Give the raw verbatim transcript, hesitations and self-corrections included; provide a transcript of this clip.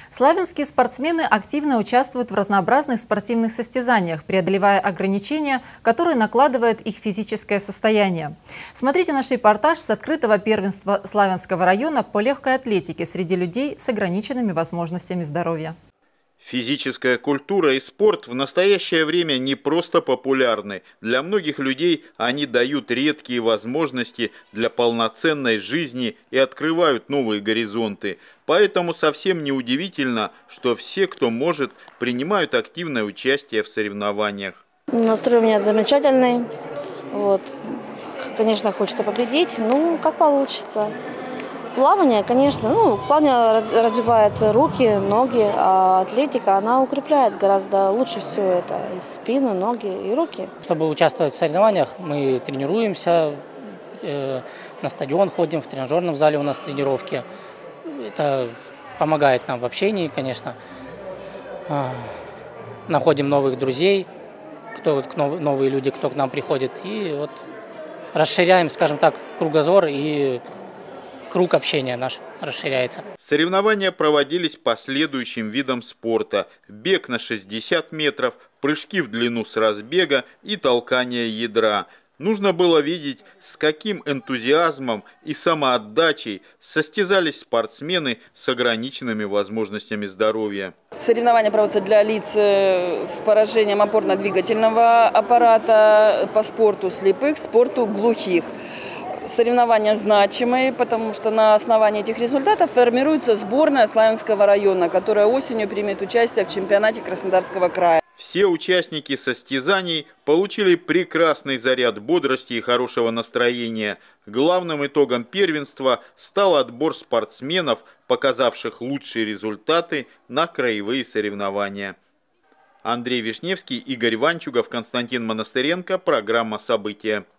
Славянские спортсмены активно участвуют в разнообразных спортивных состязаниях, преодолевая ограничения, которые накладывает их физическое состояние. Смотрите наш репортаж с открытого первенства Славянского района по легкой атлетике среди людей с ограниченными возможностями здоровья. Физическая культура и спорт в настоящее время не просто популярны. Для многих людей они дают редкие возможности для полноценной жизни и открывают новые горизонты. Поэтому совсем не удивительно, что все, кто может, принимают активное участие в соревнованиях. Настрой у меня замечательный. Вот. Конечно, хочется победить, ну, как получится. Плавание, конечно, ну, плавание развивает руки, ноги, а атлетика, она укрепляет гораздо лучше все это, и спину, ноги, и руки. Чтобы участвовать в соревнованиях, мы тренируемся, э, на стадион ходим, в тренажерном зале у нас тренировки. Это помогает нам в общении, конечно. А, находим новых друзей, кто, вот, новые люди, кто к нам приходит, и вот расширяем, скажем так, кругозор, и круг общения наш расширяется. Соревнования проводились по следующим видам спорта: бег на шестьдесят метров, прыжки в длину с разбега и толкание ядра. Нужно было видеть, с каким энтузиазмом и самоотдачей состязались спортсмены с ограниченными возможностями здоровья. Соревнования проводятся для лиц с поражением опорно-двигательного аппарата, по спорту слепых, спорту глухих. Соревнования значимые, потому что на основании этих результатов формируется сборная Славянского района, которая осенью примет участие в чемпионате Краснодарского края. Все участники состязаний получили прекрасный заряд бодрости и хорошего настроения. Главным итогом первенства стал отбор спортсменов, показавших лучшие результаты на краевые соревнования. Андрей Вишневский, Игорь Ванчугов, Константин Монастыренко. Программа «События».